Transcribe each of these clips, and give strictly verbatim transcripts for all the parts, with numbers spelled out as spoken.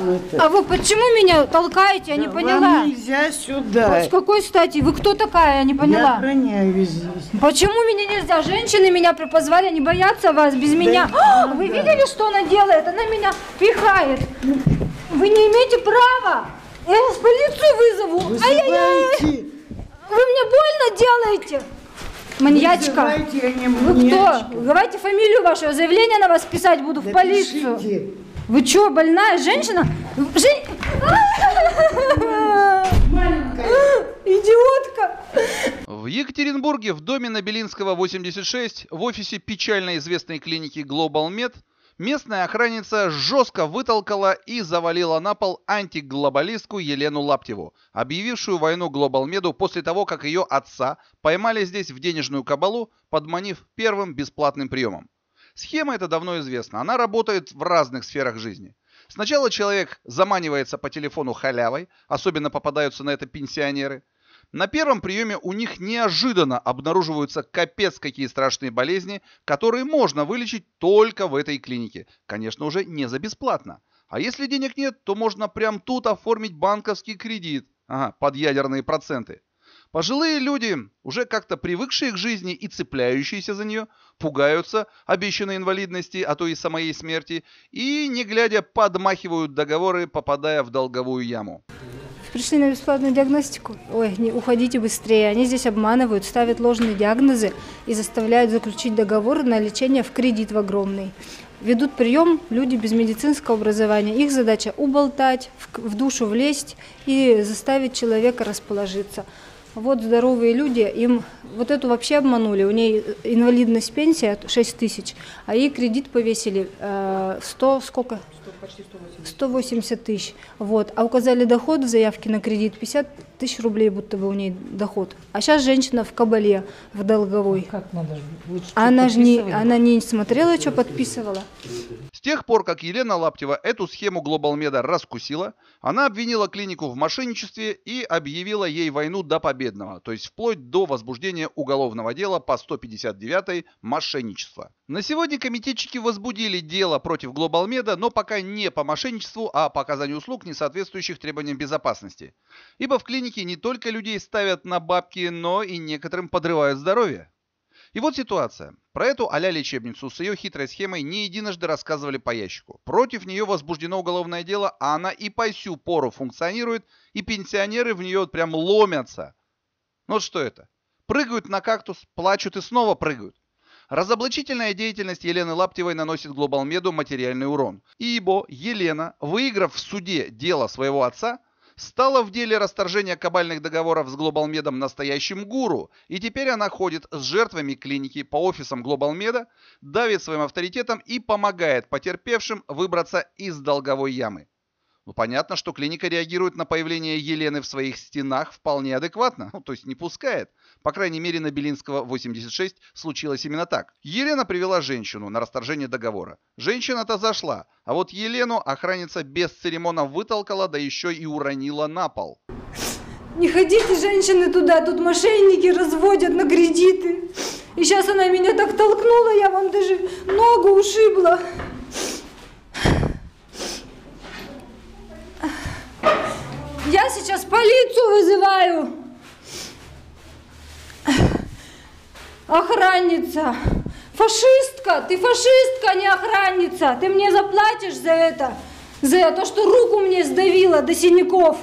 А вы почему меня толкаете? Я да не поняла. Вам нельзя сюда. А с какой стати? Вы кто такая? Я не поняла. Я охраняю здесь. Почему меня нельзя? Женщины меня позвали, они боятся вас без да, меня. Да, О, вы да. видели, что она делает? Она меня пихает. Вы не имеете права. Я сейчас полицию вызову. Ай-яй-яй. Вы мне больно делаете. Маньячка. Вы кто? Давайте фамилию вашу, заявление на вас писать буду да в полицию. Пишите. Вы что, больная женщина? Жен... Идиотка. В Екатеринбурге в доме на Белинского, восемьдесят шесть, в офисе печально известной клиники Global Med, местная охранница жестко вытолкала и завалила на пол антиглобалистку Елену Лаптеву, объявившую войну Global Med после того, как ее отца поймали здесь в денежную кабалу, подманив первым бесплатным приемом. Схема эта давно известна, она работает в разных сферах жизни. Сначала человек заманивается по телефону халявой, особенно попадаются на это пенсионеры. На первом приеме у них неожиданно обнаруживаются капец какие страшные болезни, которые можно вылечить только в этой клинике. Конечно, уже не за бесплатно. А если денег нет, то можно прямо тут оформить банковский кредит. Ага, под ядерные проценты. Пожилые люди, уже как-то привыкшие к жизни и цепляющиеся за нее, пугаются обещанной инвалидности, а то и самой смерти, и, не глядя, подмахивают договоры, попадая в долговую яму. Пришли на бесплатную диагностику. Ой, не, уходите быстрее. Они здесь обманывают, ставят ложные диагнозы и заставляют заключить договор на лечение в кредит в огромный. Ведут прием люди без медицинского образования. Их задача уболтать, в, в душу влезть и заставить человека расположиться. Вот здоровые люди, им вот эту вообще обманули, у нее инвалидность пенсия шесть тысяч, а ей кредит повесили э, сто, сколько? Почти сто восемьдесят. сто восемьдесят тысяч. Вот. А указали доход в заявке на кредит пятьдесят тысяч рублей, будто бы у нее доход. А сейчас женщина в кабале, в долговой. Как надо? Она же не, она не смотрела, что подписывала. С тех пор, как Елена Лаптева эту схему Global Med раскусила, она обвинила клинику в мошенничестве и объявила ей войну до победного, то есть вплоть до возбуждения уголовного дела по сто пятьдесят девятой «Мошенничество». На сегодня комитетчики возбудили дело против Global Med, но пока не по мошенничеству, а по оказанию услуг, не соответствующих требованиям безопасности. Ибо в клинике не только людей ставят на бабки, но и некоторым подрывают здоровье. И вот ситуация. Про эту а-ля лечебницу с ее хитрой схемой не единожды рассказывали по ящику. Против нее возбуждено уголовное дело, а она и по сю пору функционирует, и пенсионеры в нее прям ломятся. Ну вот что это? Прыгают на кактус, плачут и снова прыгают. Разоблачительная деятельность Елены Лаптевой наносит Global Med материальный урон. Ибо Елена, выиграв в суде дело своего отца, стала в деле расторжения кабальных договоров с Global Med настоящим гуру, и теперь она ходит с жертвами клиники по офисам Global Med, давит своим авторитетом и помогает потерпевшим выбраться из долговой ямы. Ну, понятно, что клиника реагирует на появление Елены в своих стенах вполне адекватно, ну, то есть не пускает. По крайней мере, на Белинского, восемьдесят шесть случилось именно так. Елена привела женщину на расторжение договора. Женщина-то зашла, а вот Елену охранница без церемонов вытолкала, да еще и уронила на пол. Не ходите, женщины, туда, тут мошенники разводят на кредиты. И сейчас она меня так толкнула, я вам даже ногу ушибла. Я сейчас полицию вызываю. Охранница. Фашистка, ты фашистка, а не охранница. Ты мне заплатишь за это. За то, что руку мне сдавила до синяков.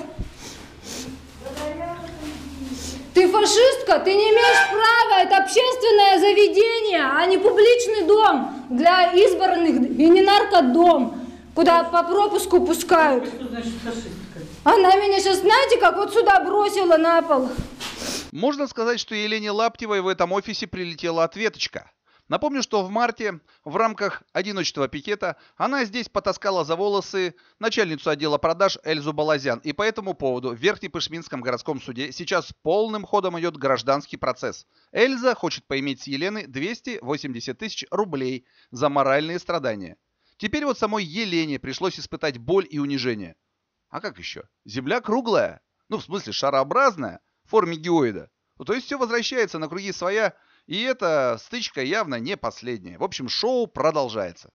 Ты фашистка, ты не имеешь права. Это общественное заведение, а не публичный дом для избранных и не наркодом, куда по пропуску пускают. Что значит фашистка? Она меня сейчас, знаете, как вот сюда бросила на пол. Можно сказать, что Елене Лаптевой в этом офисе прилетела ответочка. Напомню, что в марте в рамках одиночного пикета она здесь потаскала за волосы начальницу отдела продаж Эльзу Балазян. И по этому поводу в Верхнепышминском городском суде сейчас полным ходом идет гражданский процесс. Эльза хочет поиметь с Елены двести восемьдесят тысяч рублей за моральные страдания. Теперь вот самой Елене пришлось испытать боль и унижение. А как еще? Земля круглая. Ну, в смысле, шарообразная, в форме геоида. Ну, то есть все возвращается на круги своя, и эта стычка явно не последняя. В общем, шоу продолжается.